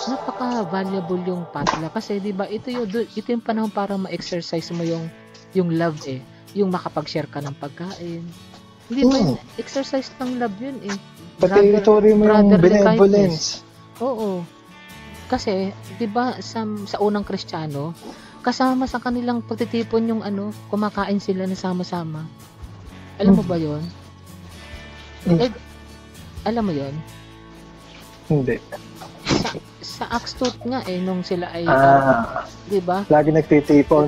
napaka-valuable yung potluck kasi 'di ba ito yung panahon para ma-exercise mo yung love yung makapag-share ka ng pagkain. Hindi ba yun, exercise ng love yun Pati ituri mo yung benevolence. Oo. Kasi 'di ba sa unang Kristiyano, kasama sa kanilang pagtitipon yung kumakain sila na sama-sama. Alam mo ba 'yon? Alam mo 'yon? Hindi. Sa Acts 2 nga nung sila ay 'di ba? Lagi nagtitipon.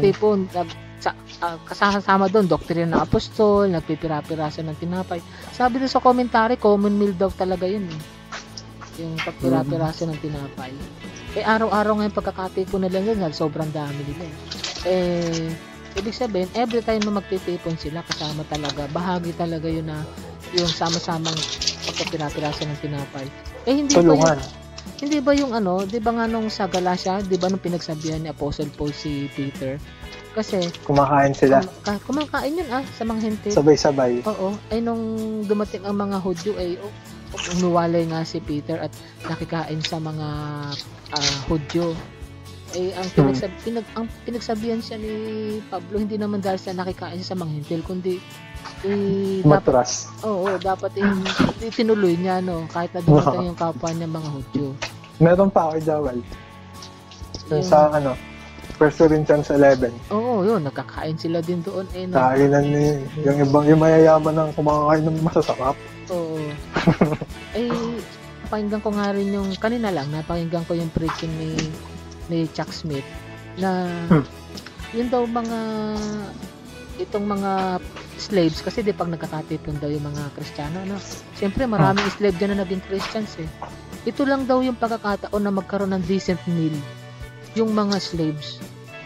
Kasama doon doktrina ng apostol, nagpipira-piraso ng tinapay. Sabi doon sa commentary, common meal daw talaga 'yun yung pagpira-piraso ng tinapay. Araw-araw ngayon pagkakatipon nila yun, sobrang dami nila ibig sabihin, every time na magtitipon sila, kasama talaga, bahagi talaga yun na yung sama-samang pagpira-piraso ng tinapay. Hindi ba yung di ba nga nung sa Galatia, di ba nung pinagsabihan ni Apostle Paul si Peter? Kasi kumakain sila. Kumakain yun sa mga hentil. Sabay-sabay. Oo. Nung dumating ang mga Hudyo umiwalay nga si Peter at nakikain sa mga Hudyo. Ang pinagsabihan siya ni Pablo, hindi naman dahil sa nakikain siya sa mga hentil, kundi matras. Dapat tinuloy niya kahit na dumating yung kapwa niya mga Hudyo. Meron pa ako Jawal. Sa 1 Corinthians 11. Oo, yun, nagkakain sila din doon Kainan niya yung mayayaman ng kumakain ng masasarap. Oo. Napakinggan ko nga rin yung kanina lang, napakinggan ko yung preaching ni Chuck Smith na yun daw itong mga slaves kasi pag nagkakatipon daw yung mga Kristiyano siyempre maraming slave dyan na naging Christians ito lang daw yung pagkakataon na magkaroon ng decent meal yung mga slaves.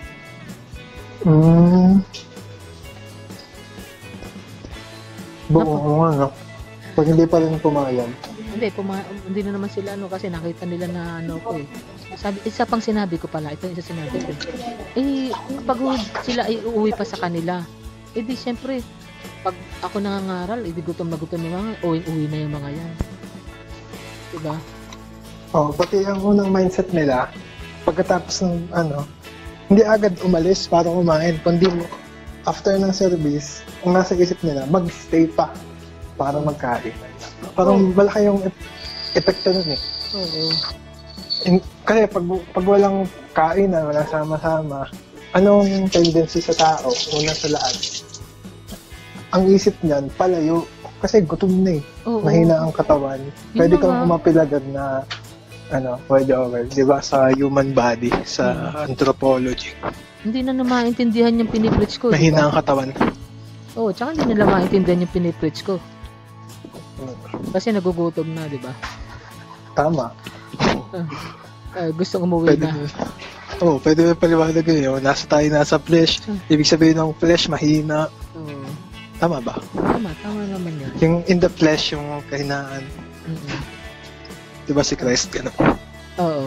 Pag hindi pa rin pumayag. Hindi na naman sila kasi nakita nila na Sabi, isa pang sinabi ko pala, ito isa sinabi ko. Pag sila ay uuwi pa sa kanila, di syempre, pag ako nangangaral, gutom na gutom yung mga, uwi na yung mga yan. Diba? Pati ang unang mindset nila, pagkatapos ng hindi agad umalis para kumain, kundi after ng service, ang nasa isip nila, mag-stay pa para magkain. Parang malaki yung epekto nun Oo. Kasi pag walang kain na wala sama-sama, anong tendency sa tao? Una sa lahat, ang isip niyan, palayo. Kasi gutom na mahina ang katawan. Pwede kang umapilagad na pwede over. Diba sa human body, sa anthropology. Hindi na maintindihan yung pinipreach ko. Mahina ang katawan. Tsaka hindi nila maintindihan yung pinipreach ko. Kasi nagugutom na, di ba? Tama. Gustong umuwi na. Pwede paliwanag yun. Nasa flesh. Ibig sabihin ng flesh, mahina. Tama ba? Tama naman yun. Yung in the flesh, yung kahinaan. Diba si Christ, gano'n? Oo.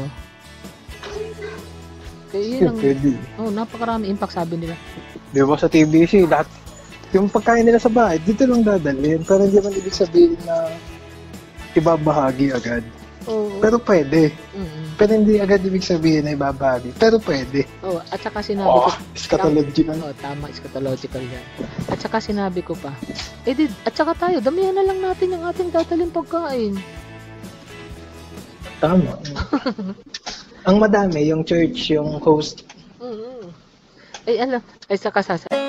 Kaya yun napakarami impact sabi nila. Diba sa TBC, lahat, yung pagkain nila sa bahay, dito lang dadalhin. Pero hindi man ibig sabihin na ibabahagi agad. Pero pwede. Pero hindi agad ibig sabihin na ibabahagi. Pero pwede. At saka sinabi ko... Eschatological. Tama, eschatological yan. At saka sinabi ko pa, at saka tayo, damihan na lang natin yung ating dadaling pagkain. Tama. Ang madami, yung church, yung host. Saka